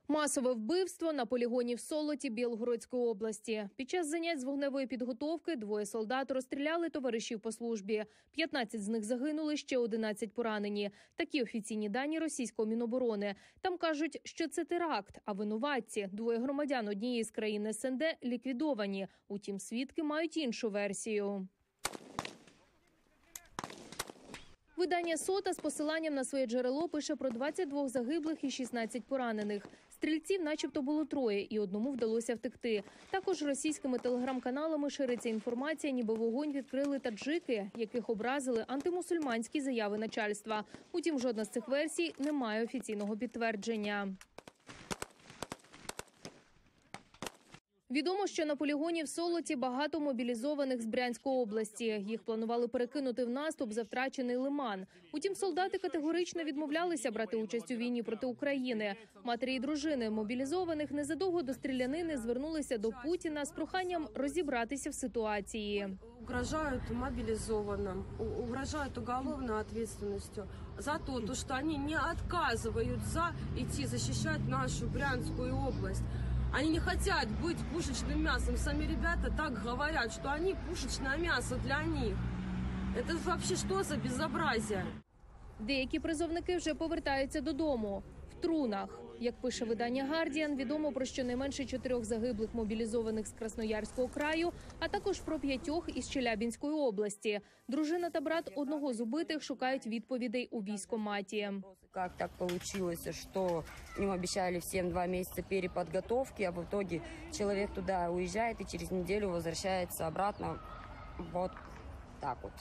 Масове вбивство на полігоні в Солоті Білгородської області. Під час занять з вогневої підготовки двоє солдат розстріляли товаришів по службі. 15 з них загинули, ще 11 поранені. Такі офіційні дані російського Міноборони. Там кажуть, що це теракт, а винуватці – двоє громадян однієї з країн СНД – ліквідовані. Утім, свідки мають іншу версію. Видання «Сота» з посиланням на своє джерело пише про 22 загиблих і 16 поранених. Стрільців начебто було 3, і одному вдалося втекти. Також російськими телеграм-каналами шириться інформація, ніби вогонь відкрили таджики, яких образили антимусульманські заяви начальства. Утім, жодна з цих версій не має офіційного підтвердження. Відомо, що на полігоні в Солоті багато мобілізованих з Брянської області. Їх планували перекинути в наступ за втрачений Лиман. Утім, солдати категорично відмовлялися брати участь у війні проти України. Матері і дружини мобілізованих незадовго до стрілянини звернулися до Путіна з проханням розібратися в ситуації. Угрожают мобилизованным, угрожают уголовной ответственностью за то, что они не отказываются идти защищать нашу Брянскую область. Они не хотят быть пушечным мясом. Сами ребята так говорят, что они пушечное мясо для них. Это вообще что за безобразие? Деякі призовники вже повертаються додому. В трунах. Як пише видання «Гардіан», відомо про щонайменше 4 загиблих мобілізованих з Красноярського краю, а також про 5 із Челябінської області. Дружина та брат одного з убитих шукають відповідей у військкоматі. Как так получилось, что им обещали всем 2 месяца переподготовки, а в итоге человек туда уезжает и через неделю возвращается обратно. Вот так вот.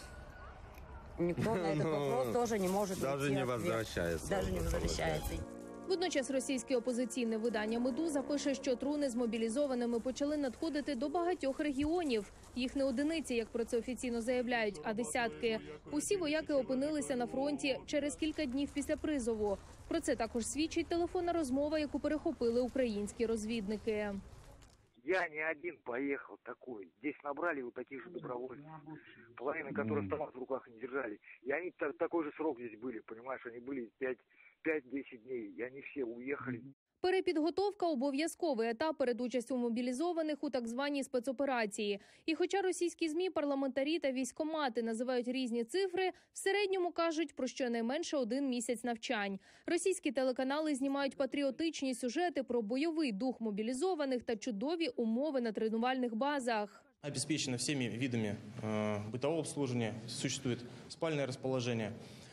Никто на этот вопрос тоже не может даже не возвращается. Даже не возвращается. Водночас російське опозиційне видання «Медуза» пише, що труни з мобілізованими почали надходити до багатьох регіонів. Їх не одиниці, як про це офіційно заявляють, а десятки. Усі вояки опинилися на фронті через кілька днів після призову. Про це також свідчить телефонна розмова, яку перехопили українські розвідники. Я не один поехал такой. Здесь набрали вот таких же добровольцев, половина которых автомат в руках не держали. И они такой же срок здесь были, понимаешь, они были 5-10 дней, и они все уехали. Перепідготовка – обов'язковий етап перед участю мобілізованих у так званій спецоперації. І хоча російські ЗМІ, парламентарі та військкомати називають різні цифри, в середньому кажуть про щонайменше 1 місяць навчань. Російські телеканали знімають патріотичні сюжети про бойовий дух мобілізованих та чудові умови на тренувальних базах. Обеспечено всеми видами бытового обслуживания, существует спальное расположение,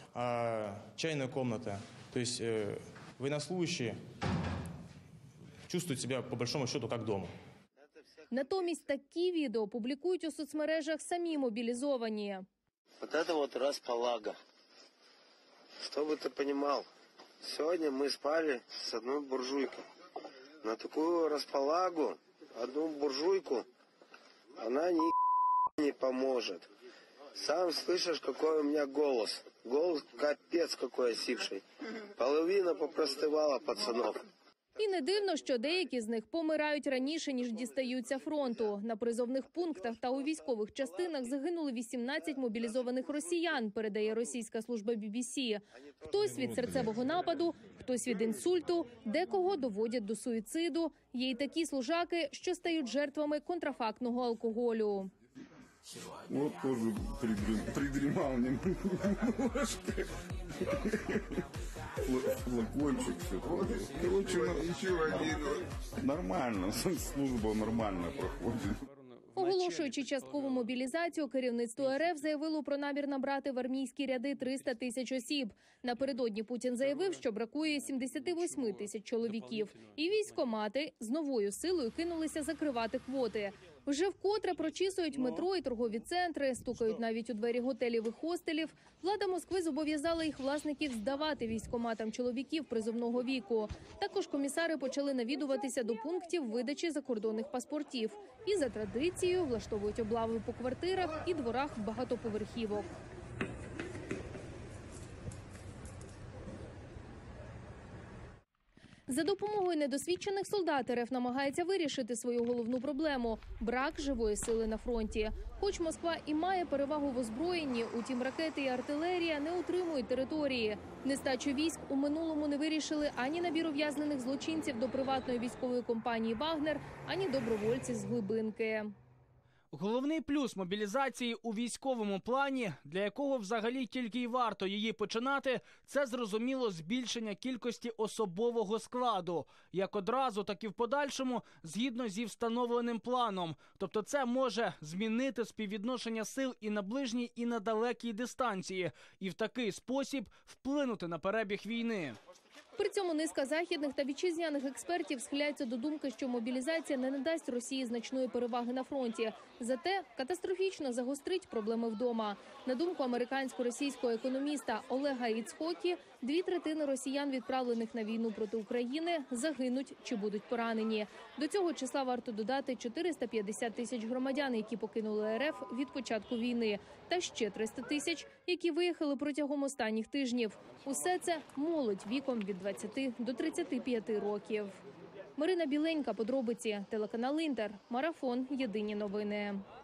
чайная комната, то есть военнослужащие чувствують себе, по большому счету, як вдома. Натомість такі відео публікують у соцмережах самі мобілізовані. Вот это вот располага. Чтобы ты понимал, сегодня мы спали с одной буржуйкой. На такую располагу, одну буржуйку, она не поможет. Сам слышишь, какой у меня голос. Голос капец какой осипший. Половина попростывала пацанов. І не дивно, що деякі з них помирають раніше, ніж дістаються фронту. На призовних пунктах та у військових частинах загинули 18 мобілізованих росіян, передає російська служба BBC. Хтось від серцевого нападу, хтось від інсульту, декого доводять до суїциду. Є й такі служаки, що стають жертвами контрафактного алкоголю. Вот тоже придремал немножко. Флакончик, все. Короче, еще один. Нормально, служба нормально проходит. Оголошуючи часткову мобілізацію, керівництво РФ заявило про намір набрати в армійські ряди 300 тисяч осіб. Напередодні Путін заявив, що бракує 78 тисяч чоловіків. І військкомати з новою силою кинулися закривати квоти. Вже вкотре прочісують метро і торгові центри, стукають навіть у двері готелів і хостелів. Влада Москви зобов'язала їх власників здавати військкоматам чоловіків призовного віку. Також комісари почали навідуватися до пунктів видачі закордонних паспортів. І за традицією влаштовують облави по квартирах і дворах багатоповерхівок. За допомогою недосвідчених солдат РФ намагається вирішити свою головну проблему – брак живої сили на фронті. Хоч Москва і має перевагу в озброєнні, утім ракети і артилерія не утримують території. Нестачу військ у минулому не вирішили ані набір ув'язнених злочинців до приватної військової компанії «Вагнер», ані добровольці з глибинки. Головний плюс мобілізації у військовому плані, для якого взагалі тільки й варто її починати, це, зрозуміло, збільшення кількості особового складу. Як одразу, так і в подальшому, згідно зі встановленим планом. Тобто це може змінити співвідношення сил і на ближній, і на далекій дистанції. І в такий спосіб вплинути на перебіг війни. При цьому низка західних та вітчизняних експертів схиляються до думки, що мобілізація не надасть Росії значної переваги на фронті. Зате катастрофічно загострить проблеми вдома. На думку американсько-російського економіста Олега Іцхокі, 2/3 росіян, відправлених на війну проти України, загинуть чи будуть поранені. До цього числа варто додати 450 тисяч громадян, які покинули РФ від початку війни, та ще 300 тисяч, які виїхали протягом останніх тижнів. Усе це молодь віком від 20 до 35 років. Марина Біленька, подробиці, телеканал «Інтер», Марафон, єдині новини.